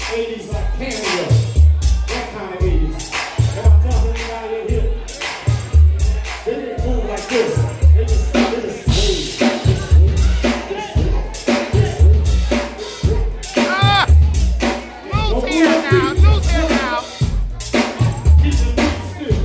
80s like Canada. That kind of 80s. And I'm telling anybody in here, they didn't move like this. They just sway. Loose here now. Loose here now. Get your feet still.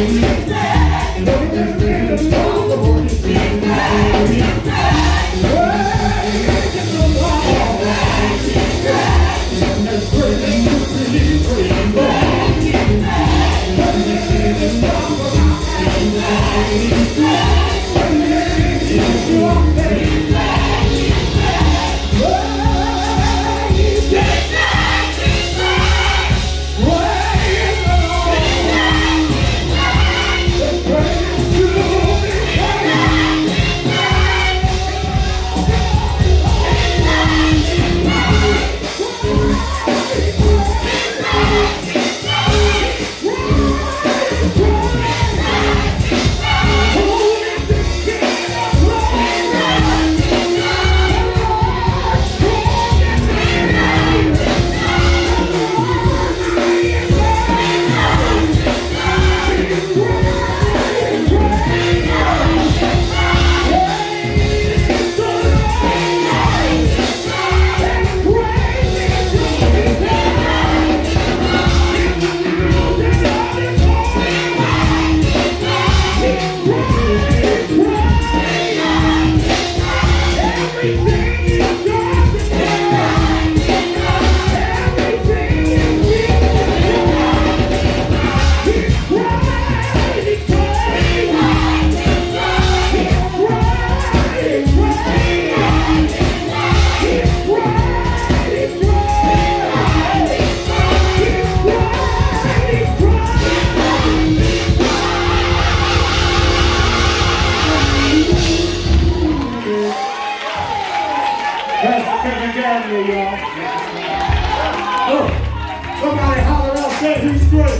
Somebody holler out, say he's great.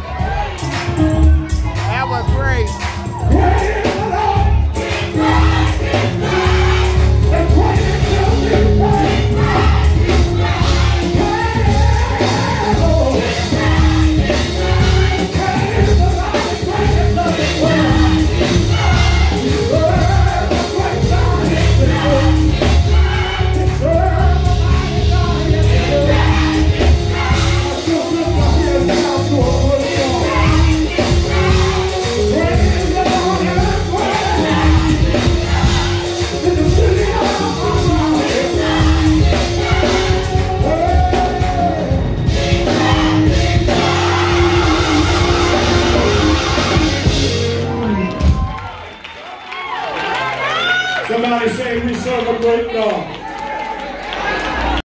That was great. Great is the Lord. He's great, he's great. And great is the Lord. He's great, he's great. Great, oh. He's great, he's great. Great is the Lord, great is the Lord. He's great, he's great. The great God is the Lord. He's great, the mighty God is the Lord. Somebody say we serve a great God.